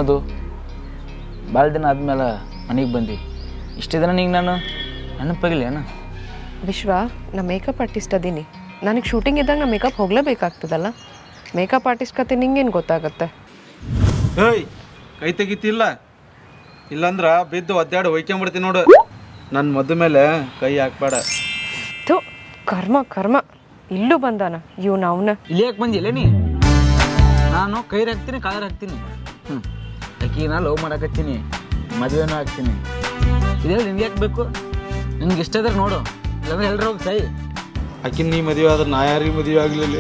ಮದು ಭಾಳ ದಿನ ಆದ್ಮೇಲೆ ಮನೆಗೆ ಬಂದು ಇಷ್ಟೇ ದಿನ ನಿಂಗೆ ನಾನು ನೆನಪಾಗಿಲ್ಲ ಏನ ವಿಶ್ವ ನಾ ಮೇಕಪ್ ಆರ್ಟಿಸ್ಟ್ ಅದೀನಿ ನನಗೆ ಶೂಟಿಂಗ್ ಇದ್ದಾಗ ನಾ ಮೇಕಪ್ ಹೋಗಲೇಬೇಕಾಗ್ತದಲ್ಲ ಮೇಕಪ್ ಆರ್ಟಿಸ್ಟ್ ಕತೆ ನಿಂಗೇನು ಗೊತ್ತಾಗುತ್ತೆ ಏಯ್ ಕೈ ತೆಗಿತಿಲ್ಲ ಇಲ್ಲಾಂದ್ರೆ ಬಿದ್ದು ಒದ್ದಾಡಿ ಒಯ್ಕೊಂಬಿಡ್ತೀನಿ ನೋಡು ನನ್ನ ಮದ್ದು ಮೇಲೆ ಕೈ ಹಾಕ್ಬೇಡ ಥು ಕರ್ಮ ಕರ್ಮ ಇಲ್ಲೂ ಬಂದಾನ ಇವ್ನು ಅವನ ಇಲ್ಲಿ ಯಾಕೆ ಬಂದಿಲ್ಲ ನೀ ನಾನು ಕೈರು ಹಾಕ್ತೀನಿ ಕಾಲರ್ ಹಾಕ್ತೀನಿ ಆಕಿ ನಾ ಲವ್ ಮಾಡಕತ್ತೀನಿ ಮದುವೆನೂ ಹಾಕ್ತೀನಿ ಇದೆಲ್ಲ ನಿನ್ಗೆ ಯಾಕೆ ಬೇಕು ನಿನ್ಗೆ ಇಷ್ಟ ಇದ್ರೆ ನೋಡು ಇಲ್ಲಾಂದ್ರೆ ಎಲ್ಲರೂ ಹೋಗಿ ಸೈ ಆಕಿನ ನೀ ಮದುವೆ ಆದ್ರೆ ನಾ ಯಾರಿಗೆ ಮದುವೆ ಆಗಲಿಲ್ಲ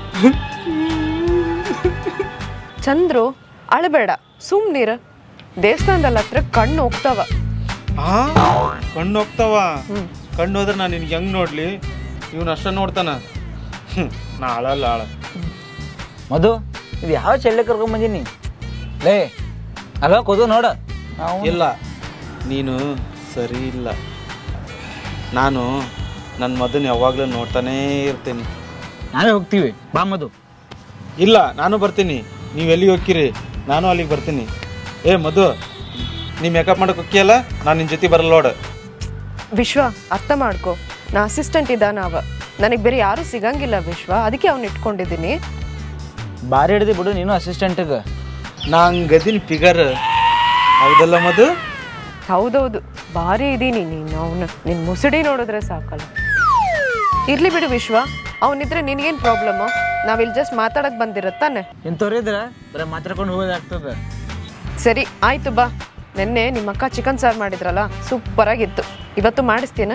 ಚಂದ್ರು ಅಳಬೇಡ ಸುಮ್ಮನಿರ ದೇವಸ್ಥಾನದಲ್ಲಿ ಹತ್ರ ಕಣ್ಣು ಹೋಗ್ತಾವ ಕಣ್ಣು ಹೋಗ್ತಾವ ಕಣ್ಣು ಹೋದ್ರೆ ನಾನು ನಿನ್ಗೆ ಹೆಂಗೆ ನೋಡ್ಲಿ ಇವನು ಅಷ್ಟ ನೋಡ್ತಾನ ನಾ ಆಳಲ್ಲ ಆಳ ಮಧು ಇದು ಯಾವ ಚೆಳ್ಳೆ ಕರ್ಕೊಂಬಂದೀನಿ ಲೇ ಅಲ್ಲ ಕೂದು ನೋಡ ಇಲ್ಲ ನೀನು ಸರಿ ಇಲ್ಲ ನಾನು ನನ್ನ ಮದನ ಯಾವಾಗಲೂ ನೋಡ್ತಾನೇ ಇರ್ತೀನಿ ನಾವೇ ಹೋಗ್ತೀವಿ ಬಾ ಮಧು ಇಲ್ಲ ನಾನು ಬರ್ತೀನಿ ನೀವು ಎಲ್ಲಿಗೆ ಹೋಗ್ತೀರಿ ನಾನು ಅಲ್ಲಿಗೆ ಬರ್ತೀನಿ ಏ ಮಧು ನೀ ಮೇಕಪ್ ಮಾಡಕ್ಕೆ ಹೋಗ್ಯಲ್ಲ ನಾನು ನಿನ್ನ ಜೊತೆ ಬರಲ್ಲ ನೋಡು ವಿಶ್ವ ಅರ್ಥ ಮಾಡ್ಕೊ ನಾ ಅಸಿಸ್ಟೆಂಟ್ ಇದ್ದಾನ ಅವ ನನಗೆ ಬೇರೆ ಯಾರೂ ಸಿಗಂಗಿಲ್ಲ ವಿಶ್ವ ಅದಕ್ಕೆ ಅವ್ನು ಇಟ್ಕೊಂಡಿದ್ದೀನಿ ಬಾರಿ ಹಿಡ್ದಿ ಬಿಡು ನೀನು ಅಸಿಸ್ಟೆಂಟಿಗೆ ಗದಿನ ಫಿಗರ್ ಹೌದಲ್ಲ ಮಧು ಹೌದೌದು ಭಾರಿ ಇದೀನಿ ನೀನು ಅವನು ನಿನ್ನ ಮುಸುಡಿ ನೋಡಿದ್ರೆ ಸಾಕಲ್ಲ ಇರ್ಲಿ ಬಿಡು ವಿಶ್ವ ಅವನಿದ್ರೆ ನಿನಗೇನು ಪ್ರಾಬ್ಲಮ್ಮು ನಾವಿಲ್ಲಿ ಜಸ್ಟ್ ಮಾತಾಡಕ್ಕೆ ಬಂದಿರತ್ತಾನೆ ಇಂಥವ್ರಿದ್ರೆ ಬರೀ ಮಾತಾಡ್ಕೊಂಡು ಹೋಗೋದಾಗ್ತದೆ ಸರಿ ಆಯ್ತು ಬಾ ನೆನ್ನೆ ನಿಮ್ಮ ಅಕ್ಕ ಚಿಕನ್ ಸಾರು ಮಾಡಿದ್ರಲ್ಲ ಸೂಪರ್ ಆಗಿತ್ತು ಇವತ್ತು ಮಾಡಿಸ್ತೀನ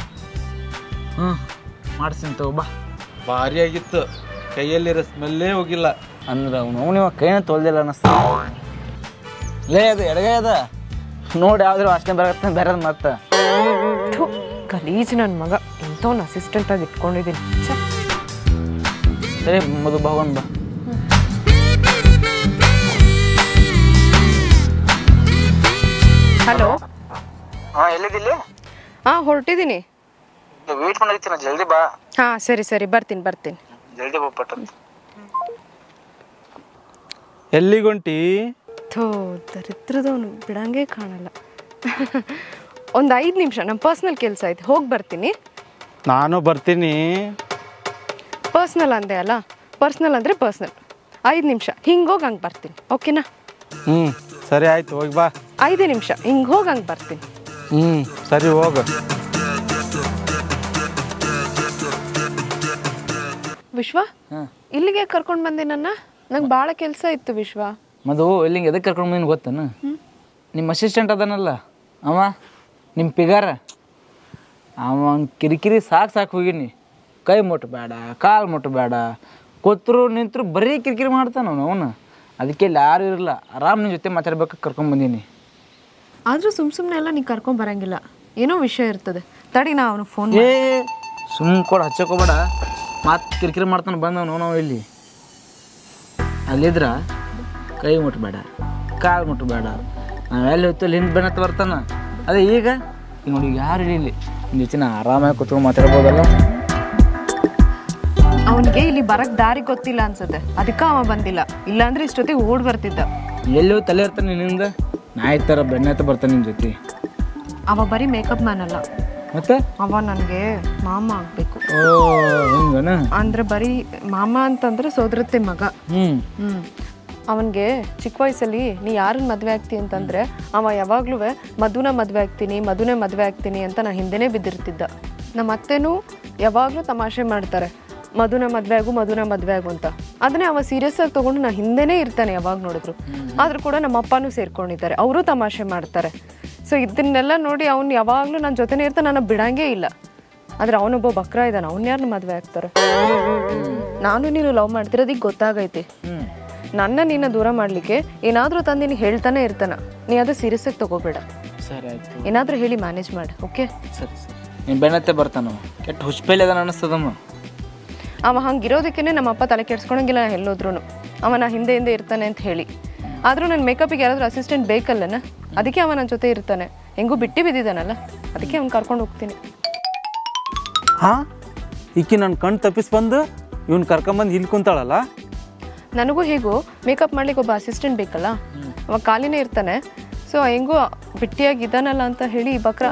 ಮಾಡಿಸ್ತೀನಿ ತಗೋ ಬಾ ಭಾರಿ ಆಗಿತ್ತು ಕೈಯಲ್ಲಿರೋ ಸ್ಮೆಲ್ಲೇ ಹೋಗಿಲ್ಲ ಅಂದ್ರೆ ಅವನು ಕೈನ ತೊಳ್ದಿಲ್ಲ ಅನ್ನಿಸ್ತ ಲೇ ಅದು ಎಡಗೈ ಅದ ನೋಡಿ ಯಾವ್ದಾರು ವಾಸನೆ ಬರತ್ತೆ ಬೇರೆ ಮತ್ತೆ ಗಲೀಜ್ ನನ್ನ ಮಗ ಇಂಥವ್ನ ಅಸಿಸ್ಟೆಂಟ್ ಆಗಿ ಇಟ್ಕೊಂಡಿದ್ದೀನಿ ಸರಿ ಮದು ಭಗವಾನ್ ಬಾ ಹಲೋ ಎಲ್ಲಿದ್ದಿಲ್ಲ ಹೊರಟಿದ್ದೀನಿ ವೇಟ್ ಮಾಡಿರ್ತೀನಿ ಜಲ್ದಿ ಬಾ ಸರಿ ಸರಿ ಬರ್ತೀನಿ ಜಲ್ದಿ ಹೋಗ್ಪಟ್ಟ ಎಲ್ಲಿಗೊಂಟಿ ಥೋ ದರಿದ್ರದವನು ಬಿಡಂಗೆ ಕಾಣಲ್ಲ ಒಂದು 5 ನಿಮಿಷ ನಮ್ಮ ಪರ್ಸ್ನಲ್ ಕೆಲಸ ಐತೆ ಹೋಗಿ ಬರ್ತೀನಿ ನಾನು ಬರ್ತೀನಿ ಪರ್ಸ್ನಲ್ ಅಂದೆ ಅಲ್ಲ ಪರ್ಸ್ನಲ್ ಅಂದರೆ ಪರ್ಸ್ನಲ್ 5 ನಿಮಿಷ ಹಿಂಗೆ ಹೋಗಿ ಹಂಗೆ ಬರ್ತೀನಿ ಓಕೆನಾ ಸರಿ ಆಯ್ತು ಹೋಗಿ ಬಾ 5 ನಿಮಿಷ ಹಿಂಗೆ ಹೋಗಿ ಹಂಗೆ ಬರ್ತೀನಿ ಸರಿ ಹೋಗು ವಿಶ್ವ ಇಲ್ಲಿಗೆ ಕರ್ಕೊಂಡು ಬಂದೆ ನನ್ನ ನಂಗೆ ಭಾಳ ಕೆಲಸ ಇತ್ತು ವಿಶ್ವ ಮದು ಇಲ್ಲಿಂಗೆ ಎದಕ್ಕೆ ಕರ್ಕೊಂಡು ಬಂದಿನ ಗೊತ್ತೇನು ನಿಮ್ಮ ಅಸಿಸ್ಟೆಂಟ್ ಅದನಲ್ಲ ಅವ ನಿಮ್ಮ ಪಿಗಾರ ಅವನ ಕಿರಿಕಿರಿ ಸಾಕು ಹೋಗಿನಿ ಕೈ ಮುಟ್ಟಬೇಡ ಕಾಲು ಮುಟ್ಟಬೇಡ ಕೂತ್ರು ನಿಂತರು ಬರೀ ಕಿರಿಕಿರಿ ಮಾಡ್ತಾನ ಅವನು ಅದಕ್ಕೆ ಇಲ್ಲಿ ಯಾರು ಇರಲ್ಲ ಆರಾಮ್ ನಿನ್ನ ಜೊತೆ ಮಾತಾಡ್ಬೇಕು ಕರ್ಕೊಂಬಂದೀನಿ ಆದರೂ ಸುಮ್ಮನೆ ಎಲ್ಲ ನೀನು ಕರ್ಕೊಂಡು ಬರೋಂಗಿಲ್ಲ ಏನೋ ವಿಷಯ ಇರ್ತದೆ ತಡಿ ನಾ ಅವನಿಗೆ ಫೋನ್ ಸುಮ್ಮನೆ ಕೊಡು ಹಚ್ಚಕೋಬೇಡ ಮಾತು ಕಿರಿಕಿರಿ ಮಾಡ್ತಾನೆ ಬಂದವನು ನಾವು ಇಲ್ಲಿ ಅಲ್ಲಿದ್ರ ಕೈ ಮುಟ್ಟಬೇಡ ಕಾಲು ಮುಟ್ಟಬೇಡ ನಾವೆಲ್ಲಿ ಹೋಯ್ತು ಅಲ್ಲಿ ಹಿಂದೆ ಬೆನ್ನತ್ತ ಬರ್ತಾನೆ ಅದೇ ಈಗ ನೋಡಿ ಯಾರು ಇಲ್ಲಿ ನಿನ್ನ ಜೊತೆ ಆರಾಮಾಗಿ ಕೂತ್ಕೊಂಡು ಮಾತಾಡ್ಬೋದಲ್ಲ ಅವನಿಗೆ ಇಲ್ಲಿ ಬರಕ್ಕೆ ದಾರಿ ಗೊತ್ತಿಲ್ಲ ಅನ್ಸುತ್ತೆ ಅದಕ್ಕೆ ಅವ ಬಂದಿಲ್ಲ ಇಲ್ಲಾಂದ್ರೆ ಇಷ್ಟೊತ್ತಿಗೆ ಓಡ್ ಬರ್ತಿದ್ದ ಎಲ್ಲಿ ತಲೆ ಇರ್ತಾನೆ ನಿನ್ನಿಂದ ನಾಯಿ ಥರ ಬೆನ್ನತ್ತ ಬರ್ತಾನೆ ನಿನ್ನ ಜೊತೆ ಅವ ಬರೀ ಮೇಕಪ್ ಮ್ಯಾನ್ ಅಲ್ಲ ಮತ್ತೆ ಅವ ನನಗೆ ಮಾಮ ಆಗಬೇಕು ಹಿಂಗನ ಅಂದ್ರೆ ಬರೀ ಮಾಮ ಅಂತಂದ್ರೆ ಸೋದರತ್ತೆ ಮಗ ಅವನಿಗೆ ಚಿಕ್ಕ ವಯಸ್ಸಲ್ಲಿ ನೀ ಯಾರನ್ನ ಮದುವೆ ಆಗ್ತಿ ಅಂತಂದ್ರೆ ಅವ ಯಾವಾಗ್ಲೂ ಮಧುನ ಮದುವೆ ಆಗ್ತೀನಿ ಅಂತ ನಾ ಹಿಂದೆನೇ ಬಿದ್ದಿರ್ತಿದ್ದ ನಮ್ಮ ಅತ್ತೆನೂ ಯಾವಾಗಲೂ ತಮಾಷೆ ಮಾಡ್ತಾರೆ ಮಧುನ ಮದುವೆ ಆಗು ಅಂತ ಅದನ್ನೇ ಅವ ಸೀರಿಯಸ್ ಆಗಿ ತಗೊಂಡು ನಾ ಹಿಂದೆನೇ ಇರ್ತಾನೆ ಯಾವಾಗ ನೋಡಿದ್ರು ಆದ್ರೂ ಕೂಡ ನಮ್ಮ ಅಪ್ಪನೂ ಸೇರ್ಕೊಂಡಿದ್ದಾರೆ ಅವರು ತಮಾಷೆ ಮಾಡ್ತಾರೆ ಸೊ ಇದನ್ನೆಲ್ಲ ನೋಡಿ ಅವ್ನು ಯಾವಾಗಲೂ ನನ್ನ ಜೊತೆನೇ ಇರ್ತಾನೆ ನನ್ನ ಬಿಡಂಗೇ ಇಲ್ಲ ಆದ್ರೆ ಅವನೊಬ್ಬ ಬಕ್ರ ಇದ್ದಾನೆ ಅವ್ನು ಯಾರನ್ನ ಮದುವೆ ಆಗ್ತಾರೆ ನಾನು ನೀನು ಲವ್ ಮಾಡ್ತಿರೋದೀಗ ಗೊತ್ತಾಗೈತಿ ನನ್ನ ನಿನ್ನ ದೂರ ಮಾಡ್ಲಿಕ್ಕೆ ಏನಾದ್ರೂ ತಂದು ಹೇಳ್ತಾನೆ ಇರ್ತಾನ ನೀ ಅದು ಸೀರಿಯಸ್ ಆಗಿ ತಗೋಬೇಡ ಸರಿ ಆಯ್ತು ಏನಾದ್ರೂ ಹೇಳಿ ಮ್ಯಾನೇಜ್ ಮಾಡಿ ಓಕೆ ಸರಿ ನೀನು ಬೆನ್ನತ್ತೆ ಬರ್ತಾನ ಕೆಟ್ಟ ಹುಚ್ಚಪೇಲೆ ಅದ ಅನಿಸ್ತದಮ್ಮ ಅವ ಹಂಗಿರೋದಕ್ಕೇ ನಮ್ಮ ಅಪ್ಪ ತಲೆ ಕೆಡ್ಸ್ಕೊಳಂಗಿಲ್ಲ ಎಲ್ಲೋದ್ರೂ ಅವನ ಹಿಂದೆ ಇರ್ತಾನೆ ಅಂತ ಹೇಳಿ ಆದರೂ ನನ್ನ ಮೇಕಪ್ಪಿಗೆ ಯಾರಾದರೂ ಅಸಿಸ್ಟೆಂಟ್ ಬೇಕಲ್ಲನ ಅದಕ್ಕೆ ಅವ ನನ್ನ ಜೊತೆ ಇರ್ತಾನೆ ಹೆಂಗೂ ಬಿಟ್ಟು ಬಿದ್ದಿದ್ದಾನಲ್ಲ ಅದಕ್ಕೆ ಅವ್ನು ಕರ್ಕೊಂಡು ಹೋಗ್ತೀನಿ ಈಕಿ ನನ್ನ ಕಣ್ಣು ತಪ್ಪಿಸಿ ಬಂದು ಇವ್ನು ಕರ್ಕೊಂಬಂದು ಇಲ್ಲಿ ಕುಂತಾಳಲ್ಲ ನನಗೂ ಹೇಗೂ ಮೇಕಪ್ ಮಾಡ್ಲಿಕ್ಕೆ ಒಬ್ಬ ಅಸಿಸ್ಟೆಂಟ್ ಬೇಕಲ್ಲ, ಅವ ಖಾಲಿನೇ ಇರ್ತಾನೆ. ಸೊ ಹೆಂಗೋ ಬಿಟ್ಟಿಯಾಗಿ ಇದಾನಲ್ಲ ಅಂತ ಹೇಳಿ ಬಕ್ರ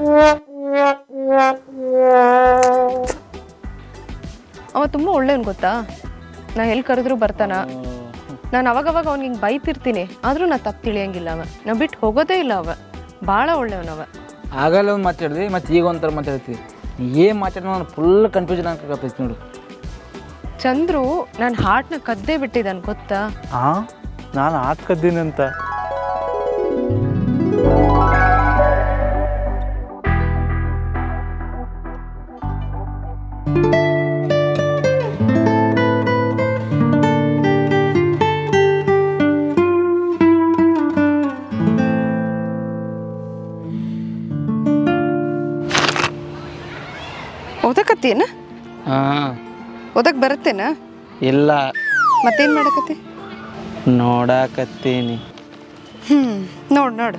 ಅವ ತುಂಬ ಒಳ್ಳೆಯವನು ಗೊತ್ತಾ. ನಾ ಎಲ್ಲಿ ಕರೆದ್ರು ಬರ್ತಾನ. ನಾನು ಅವಾಗವಾಗ ಅವ್ನಿಗೆ ಹಿಂಗೆ ಬೈತಿರ್ತೀನಿ, ಆದರೂ ನಾ ತಪ್ಪು ತಿಳಿಯಂಗಿಲ್ಲ. ನಾ ಬಿಟ್ಟು ಹೋಗೋದೇ ಇಲ್ಲ. ಭಾಳ ಒಳ್ಳೆಯವನವ. ಆಗಲ್ಲ ಒಂದು ಮಾತಾಡಿದ್ವಿ, ಮತ್ತು ಈಗ ಒಂಥರ ಮಾತಾಡ್ತೀವಿ. ಏನು ಮಾತಾಡೋ ನಾನು ಫುಲ್ ಕನ್ಫ್ಯೂಷನ್ ಆಗ್ತೈತಿ ನೋಡು. ಚಂದ್ರು ನಾನು ಹಾರ್ಟ್ನ ಕದ್ದೇ ಬಿಟ್ಟಿದ್ದಾನೆ ಗೊತ್ತಾ. ನಾನು ಹಾಟ್ ಕದ್ದೀನಂತ. ಓದಕತ್ತೇನ? ಓದಕ್ ಬರುತ್ತೇನ? ಇಲ್ಲ. ಮತ್ತೇನು ಮಾಡಕತ್ತಿ? ನೋಡಾಕತ್ತೀನಿ. ನೋಡು.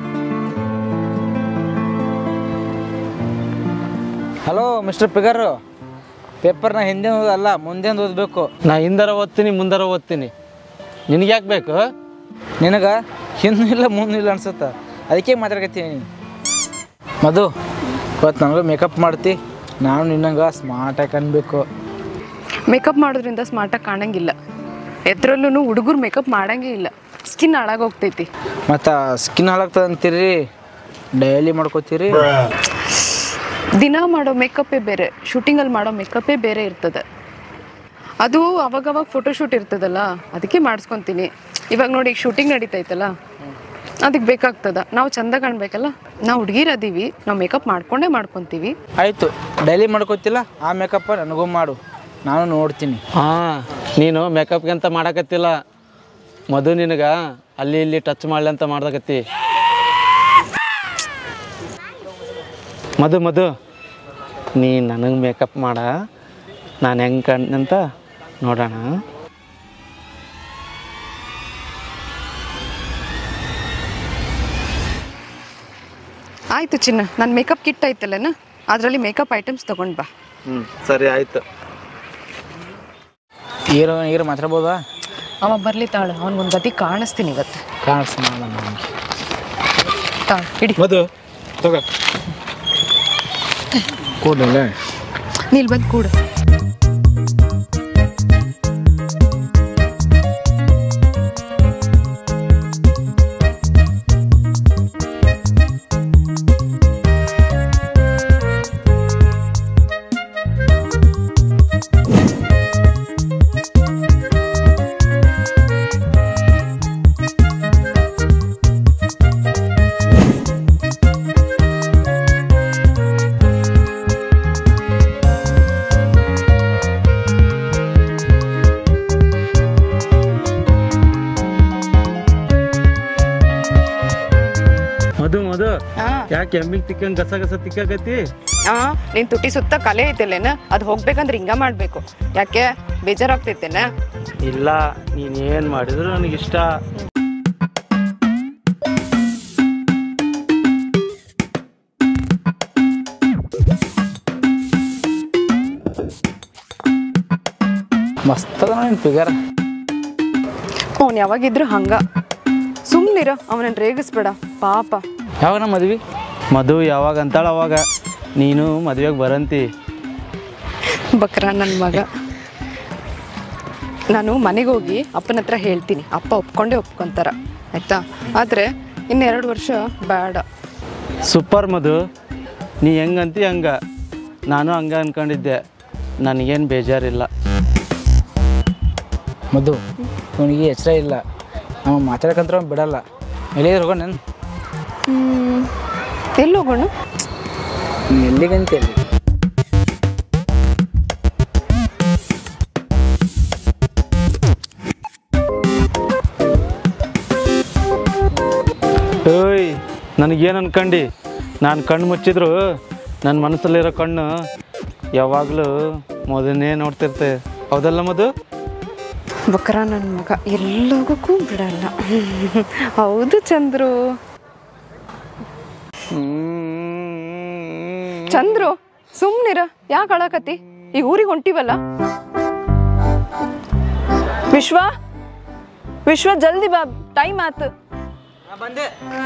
ಹಲೋ ಮಿಸ್ಟರ್ ಪಿಗರು, ಪೇಪರ್ನ ಹಿಂದೆ ಓದಲ್ಲ ಮುಂದೆ ಓದಬೇಕು. ನಾ ಹಿಂದರ ಓದ್ತೀನಿ ಮುಂದರ ಓದ್ತೀನಿ. ನಿನಗೆ ಯಾಕೆ ಬೇಕು? ನಿನಗೆ ಹಿಂದೂ ಇಲ್ಲ ಮುಂದೂ ಇಲ್ಲ ಅನ್ಸುತ್ತೆ, ಅದಕ್ಕೆ ಮಾತಾಡ್ಕತ್ತೀನಿ. ಮಧು, ಇವತ್ತು ನನಗೂ ಮೇಕಪ್ ಮಾಡ್ತಿ, ನಾನು ನಿನ್ನಂಗೆ ಸ್ಮಾರ್ಟಾಗಿ ಅನ್ಬೇಕು. ಮೇಕಪ್ ಮಾಡೋದ್ರಿಂದ ಸ್ಮಾರ್ಟಾಗಿ ಕಾಣಂಗಿಲ್ಲ. ಎದ್ರಲ್ಲೂ ಹುಡುಗರು ಮೇಕಪ್ ಮಾಡಂಗೇ ಇಲ್ಲ, ಸ್ಕಿನ್ ಹಾಳಾಗೋಗ್ತೈತಿ. ಮತ್ತು ಸ್ಕಿನ್ ಹಾಳಾಗ್ತದೆ ಅಂತೀರಿ, ಡೈಲಿ ಮಾಡ್ಕೋತೀರಿ. ದಿನ ಮಾಡೋ ಮೇಕಪ್ಪೇ ಬೇರೆ, ಶೂಟಿಂಗಲ್ಲಿ ಮಾಡೋ ಮೇಕಪ್ಪೇ ಬೇರೆ ಇರ್ತದೆ. ಅದು ಅವಾಗವಾಗ ಫೋಟೋಶೂಟ್ ಇರ್ತದಲ್ಲ, ಅದಕ್ಕೆ ಮಾಡಿಸ್ಕೊತೀನಿ. ಇವಾಗ ನೋಡಿ ಈಗ ಶೂಟಿಂಗ್ ನಡೀತೈತಲ್ಲ, ಅದಕ್ಕೆ ಬೇಕಾಗ್ತದ. ನಾವು ಚಂದ ಕಾಣಬೇಕಲ್ಲ, ನಾವು ಹುಡುಗಿರದೀವಿ, ನಾವು ಮೇಕಪ್ ಮಾಡ್ಕೊಂಡೇ ಮಾಡ್ಕೊತೀವಿ. ಆಯಿತು, ಡೈಲಿ ಮಾಡ್ಕೋತಿಲ್ಲ, ಆ ಮೇಕಪ್ಪ ನನಗೂ ಮಾಡು, ನಾನು ನೋಡ್ತೀನಿ. ನೀನು ಮೇಕಪ್ಗೆ ಅಂತ ಮಾಡಕತ್ತಿಲ್ಲ, ಮಧು ನಿನಗೆ ಅಲ್ಲಿ ಇಲ್ಲಿ ಟಚ್ ಮಾಡಲಿ ಅಂತ ಮಾಡ್ದಾಕತ್ತಿ. ಮಧು ನೀ ನನಗೆ ಮೇಕಪ್ ಮಾಡ, ನಾನು ಹೆಂಗೆ ಕಂಡಂತ ನೋಡೋಣ. ಆಯಿತು ಚಿನ್ನ, ನನ್ನ ಮೇಕಪ್ ಕಿಟ್ ಐತಲ್ಲನ, ಅದರಲ್ಲಿ ಮೇಕಪ್ ಐಟಮ್ಸ್ ತೊಗೊಂಡು ಬಾ. ಸರಿ ಆಯ್ತು. ಹೀರೋ ಮಾತಾಡ್ಬೋದಾ? ಅವ ಬರಲಿ ತಾಳು, ಅವ್ನಿಗೊಂದು ಗತಿ ಕಾಣಿಸ್ತೀನಿ ಇವತ್ತು. ಕಾಣಿಸ್ತೀನಿ ತಾಳು ಇಡಿ. ಮಧು ತಗೋ ಕೂಡಲ್ಲ ನೀಲ್ ಬಂದು ಕೂಡು. ಮಧು ಯಾಕೆ ಎಮ್ಮಿಗೆ ತಿಕ್ಕಂಗೆ ಗಸ ತಿಕ್ಕಾಕತ್ತಿ? ನೀನ್ ತುಟಿ ಸುತ್ತ ಕಲೆ ಐತಿಲ್ಲೇನ, ಅದು ಹೋಗ್ಬೇಕಂದ್ರೆ ಹಿಂಗ ಮಾಡ್ಬೇಕು. ಯಾಕೆ ಬೇಜಾರಾಗ್ತೈತೇನ? ಇಲ್ಲ, ನೀನೇನು ಮಾಡಿದ್ರು ನನಗಿಷ್ಟ. ಮಸ್ತ್ ಅದ ನೋಡಿ ಫಿಗರ್. ಅವ್ನು ಯಾವಾಗಿದ್ರು ಹಂಗ. ಸುಮ್ಮನಿರ, ಅವನನ್ನು ರೇಗಿಸ್ಬೇಡ ಪಾಪ. ಯಾವಾಗ ನಮ್ಮ ಮದ್ವಿ? ಮಧು ಯಾವಾಗ ಅಂತಾಳ ಅವಾಗ ನೀನು ಮದುವೆಗೆ ಬರಂತಿ. ಬಕ್ರ ನನ್ನ ಮಗ. ನಾನು ಮನೆಗೆ ಹೋಗಿ ಅಪ್ಪನ ಹತ್ರ ಹೇಳ್ತೀನಿ, ಅಪ್ಪ ಒಪ್ಕೊಂಡೇ ಒಪ್ಕೊಂತಾರ ಆಯ್ತಾ. ಆದರೆ ಇನ್ನೆರಡು ವರ್ಷ ಬೇಡ. ಸೂಪರ್ ಮಧು, ನೀ ಹೆಂಗಂತಿ ಹಂಗ. ನಾನು ಹಂಗೆ ಅನ್ಕೊಂಡಿದ್ದೆ, ನನಗೇನು ಬೇಜಾರಿಲ್ಲ. ಮಧು, ಅವನಿಗೆ ಎಚ್ಚರ ಇಲ್ಲ, ನಾವು ಮಾತಾಡಕಂತ್ರ ಬಿಡಲ್ಲ. ಎಲ್ಲಿದ್ರು ಹೋಗೋಣ? ಎಲ್ಲಿ ಹೋಗೋಣ? ಎಲ್ಲಿಗಂತ ಎಲ್ಲಿ? ಓಯ್, ನನಗೇನು ಅನ್ಕಂಡು? ನಾನು ಕಣ್ಣು ಮುಚ್ಚಿದ್ರು ನನ್ನ ಮನಸ್ಸಲ್ಲಿರೋ ಕಣ್ಣು ಯಾವಾಗಲೂ ಮಧುನೇ ನೋಡ್ತಿರ್ತೆ. ಹೌದಲ್ಲ ಮಧು? ಬಕ್ರ ನನ್ನ ಮಗ ಎಲ್ಲೋಗಕ್ಕೂ ಬಿಡಲ್ಲ. ಹೌದು ಚಂದ್ರು. ಚಂದ್ರು ಸುಮ್ಮನಿರ, ಯಾಕೆ ಅಳಕತ್ತಿ? ಈಗ ಊರಿಗೆ ಹೊಂಟಿವಲ್ಲ. ವಿಶ್ವ ವಿಶ್ವ ಜಲ್ದಿ ಬಾ, ಟೈಮ್ ಆತು. ಬಂದೆ.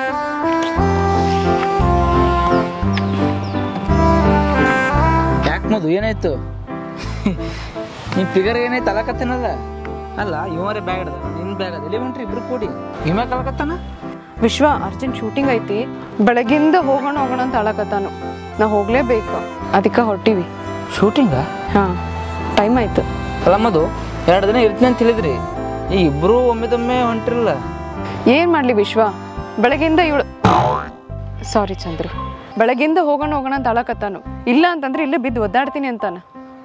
ಯಾಕೆ ಮಧು ಏನಾಯ್ತು? ನಿನ್ ಫಿಗರ್ ಏನಾಯ್ತು ಅಲಕತ್ತೇನಲ್ಲ? ಅಲ್ಲ ಇವರೇ ಬ್ಯಾಗ್ ಅದ, ನಿನ್ ಬ್ಯಾಗ್ ಅದ, ಎಲ್ಲಿ ಹೊಂಟ್ರಿ ಇಬ್ರು ಕೂಡಿ? ಇವ ಕಲಕತ್ತಾನ? ವಿಶ್ವ ಅರ್ಜೆಂಟ್ ಶೂಟಿಂಗ್ ಐತಿ, ಬೆಳಗ್ಗಿಂದ ಹೋಗೋಣ ಅಂತ ಅಳಕತ್ತಾನು. ನಾ ಹೋಗ್ಲೇಬೇಕು, ಅದಕ್ಕೆ ಹೊಟ್ಟಿವಿ. ಶೂಟಿಂಗ? ಹಾ, ಟೈಮ್ ಆಯ್ತು. ಅಲ್ಲ ಮಧು, 2 ದಿನ ಇರ್ತೀನಿ ಅಂತ ಹೇಳಿದ್ರಿ, ಈ ಇಬ್ರು ಒಮ್ಮೆದೊಮ್ಮೆ ಹೊಂಟ್ರಿಲ್ಲ. ಏನ್ ಮಾಡ್ಲಿ ವಿಶ್ವ, ಬೆಳಗ್ಗಿಂದ ಸಾರಿ ಚಂದ್ರು, ಬೆಳಗ್ಗಿಂದ ಹೋಗೋಣ ಅಂತ ಅಳಕತ್ತಾನು. ಇಲ್ಲ ಅಂತಂದ್ರೆ ಇಲ್ಲೇ ಬಿದ್ದು ಒದ್ದಾಡ್ತೀನಿ ಅಂತಾನ.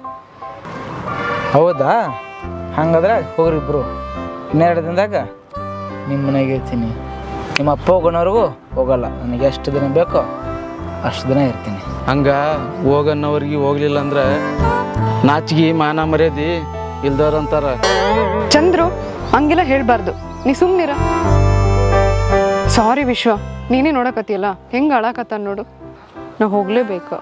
ಹೌದಾ? ಹಂಗಾದ್ರೆ ಹೋಗ್ರಿ ಇಬ್ರು. 2 ದಿನದಾಗ ನಿಮ್ಮ ಮನೆಗೆ ಇರ್ತೀನಿ. ನಿಮ್ಮ ಅಪ್ಪ ಹೋಗೋಣವ್ರಿಗೂ ಹೋಗಲ್ಲ. ನನಗೆ ಎಷ್ಟು ದಿನ ಬೇಕೋ ಅಷ್ಟು ದಿನ ಇರ್ತೀನಿ. ಹಂಗ ಹೋಗನ್ನವ್ರಿಗೆ ಹೋಗ್ಲಿಲ್ಲ ಅಂದ್ರೆ ನಾಚಿಗೆ ಮಾನ ಮರ್ಯಾದಿ ಇಲ್ದವ್ರ ಅಂತಾರ. ಚಂದ್ರು ಹಂಗೆಲ್ಲ ಹೇಳ್ಬಾರ್ದು, ನೀ ಸುಮ್ನಿರ. ಸಾರಿ ವಿಶ್ವ, ನೀನೇ ನೋಡಕತ್ತಿಯಲ್ಲ ಹೆಂಗ ಅಳಕತ್ತಾನ ನೋಡು. ನಾ ಹೋಗ್ಲೇಬೇಕು.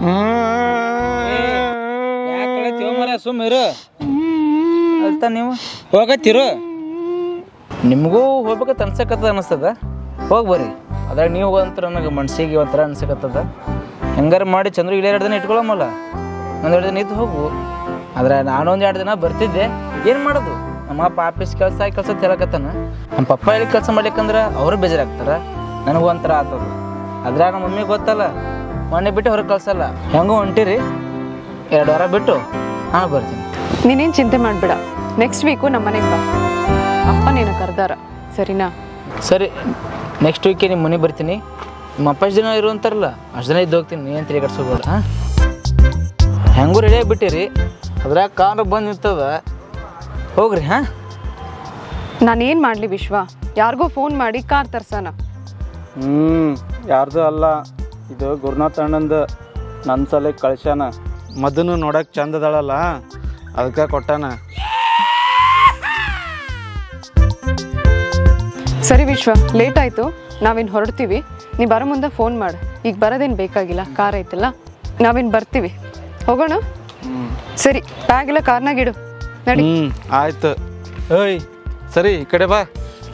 ಸುಮ್ಮಿರು ಅಲ್ತ ನೀವು ಹೋಗತ್ತಿರು. ನಿಮಗೂ ಹೋಗ್ಬೇಕಂತ ಅನ್ಸಕತ್ತದ ಅನಿಸ್ತದ, ಹೋಗಿ ಬರ್ರಿ. ಅದ್ರಾಗ ನೀವು ಹೋಗಂತ ನನಗೆ ಮನ್ಸಿಗೆ ಒಂಥರ ಅನ್ಸಕತ್ತದ. ಹೆಂಗಾರ ಮಾಡಿ ಚಂದ್ರು ಇಲ್ಲಿ 2 ದಿನ ಇಟ್ಕೊಳಮಲ್ಲ, ಒಂದು 2 ದಿನ ಇದ್ದು ಹೋಗು. ಆದ್ರೆ ನಾನೊಂದು 2 ದಿನ ಬರ್ತಿದ್ದೆ. ಏನು ಮಾಡೋದು, ನಮ್ಮ ಅಪ್ಪ ಆಫೀಸ್ ಕೆಲಸ ಹೇಳಕತ್ತಾನ. ನಮ್ಮ ಪಪ್ಪ ಹೇಳಿ ಕೆಲಸ ಮಾಡ್ಲಿಕ್ಕಂದ್ರೆ ಅವರು ಬೇಜಾರಾಗ್ತಾರ, ನನಗೂ ಒಂಥರ ಆಗ್ತದ. ಅದ್ರಾಗ ನಮ್ಮ ಮಮ್ಮಿಗೆ ಗೊತ್ತಲ್ಲ, ಮೊನ್ನೆ ಬಿಟ್ಟು ಹೊರಗೆ ಕಳ್ಸಲ್ಲ. ಹೆಂಗೂ ಹೊಂಟಿರಿ, 2 ವಾರ ಬಿಟ್ಟು ನಾನು ಬರ್ತೀನಿ. ನೀನೇನು ಚಿಂತೆ ಮಾಡಬೇಡ, ನೆಕ್ಸ್ಟ್ ವೀಕು ನಮ್ಮ ಮನೆಗೆ ಬಾ. ಅಪ್ಪ ನೀನು ಕರ್ದಾರ, ಸರಿನಾ? ಸರಿ, ನೆಕ್ಸ್ಟ್ ವೀಕೆ ನಿಮ್ಮ ಮನೆಗೆ ಬರ್ತೀನಿ. ನಿಮ್ಮ ಅಪ್ಪ ಎಷ್ಟು ದಿನ ಇರುವಂತಾರಲ್ಲ ಅಷ್ಟು ದಿನ ಇದ್ದು ಹೋಗ್ತೀನಿ. ನೀನು ತಿರುಗಿ ಕಟ್ಸೋಬೇಡ. ಹಾಂ, ಹೆಂಗೂ ರೆಡಿ ಆಗಿಬಿಟ್ಟಿರಿ. ಅದ್ರಾಗ ಕಾರ್ ಬಂದು ನಿಂತದ, ಹೋಗ್ರಿ. ಹಾಂ, ನಾನೇನು ಮಾಡಲಿ ವಿಶ್ವ, ಯಾರಿಗೋ ಫೋನ್ ಮಾಡಿ ಕಾರ್ ತರ್ಸೋಣ. ಯಾರ್ದು ಅಲ್ಲ, ಇದು ಗುರುನಾಥ್ ಅಣ್ಣಂದು. ನನ್ನ ಸಲ ಕಳ್ಸ್ಯಾನ. ಮಧುನು ನೋಡಕ್ ಚಂದ ಅದಾಳಲ್ಲ, ಅದಕ್ಕೆ ಕೊಟ್ಟಾನ. ಸರಿ ವಿಶ್ವ, ಲೇಟ್ ಆಯಿತು, ನಾವಿನ್ನು ಹೊರಡ್ತೀವಿ. ನೀ ಬರೋ ಮುಂದೆ ಫೋನ್ ಮಾಡು. ಈಗ ಬರೋದೇನು ಬೇಕಾಗಿಲ್ಲ, ಕಾರ್ ಐತಲ್ಲ, ನಾವಿನ್ನು ಬರ್ತೀವಿ. ಹೋಗೋಣ? ಸರಿ, ಬ್ಯಾಗ್ ಎಲ್ಲ ಕಾರ್ನಾಗ ಇಡು, ನಡಿ. ಆಯ್ತು. ಓಯ್ ಸರಿ, ಈ ಕಡೆ ಬಾ.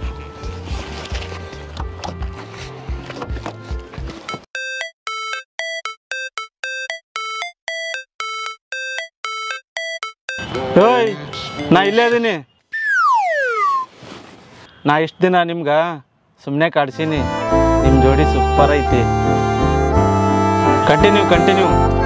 ಓಯ್, ನಾ ಇಲ್ಲೇ ಇದೀನಿ. ನಾ ಇಷ್ಟು ದಿನ ನಿಮ್ಗೆ ಸುಮ್ಮನೆ ಕಾಡ್ಸೀನಿ. ನಿಮ್ಮ ಜೋಡಿ ಸೂಪರ್ ಐತಿ. ಕಂಟಿನ್ಯೂ